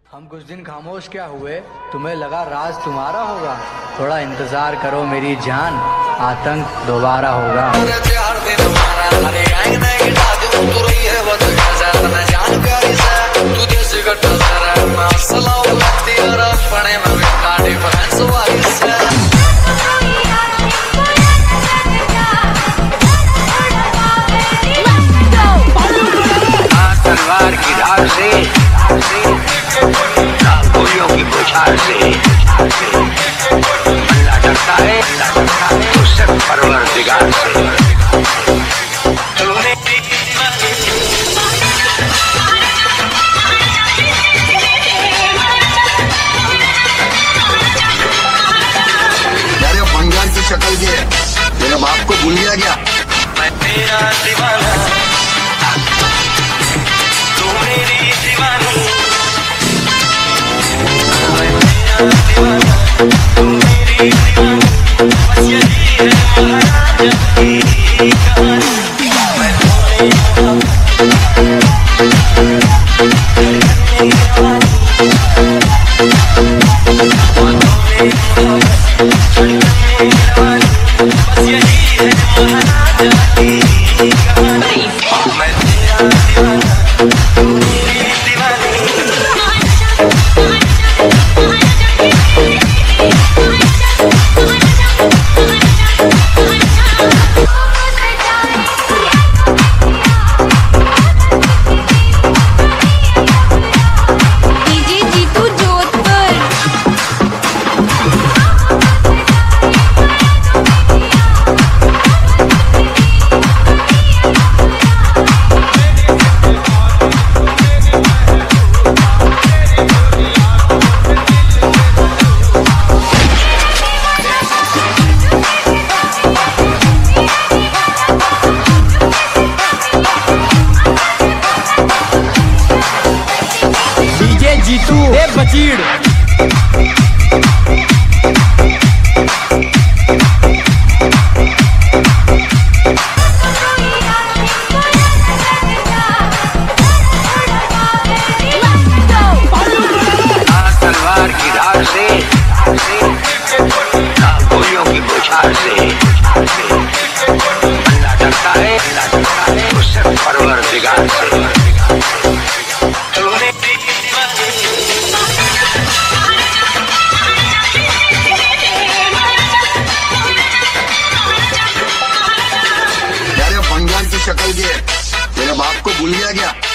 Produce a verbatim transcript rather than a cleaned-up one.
हम कुछ दिन खामोश क्या हुए, तुम्हें लगा राज तुम्हारा होगा। थोड़ा इंतजार करो मेरी जान, आतंक दोबारा होगा। तलवार की धार से, गोलियों की बौछार से अल्लाह डरता है, तो सिर्फ परवरदिगार से। यार बंगाल की शक्ल के मेरे बाप को भूल गया क्या? मैं तेरा दीवाना, तू मेरी दीवानी। मैं तेरा दीवाना, तू मेरी दीवानी। बस यही है महाराजा की कहानी। मैं तुम्हें जीतू ए बचीड़। तलवार की धार से, गोलियों की बौछार से अल्लाह डरता है, तो सिर्फ परवरदिगार से। यार बंगाल की शक्ल के मेरे बाप को भूल गया क्या?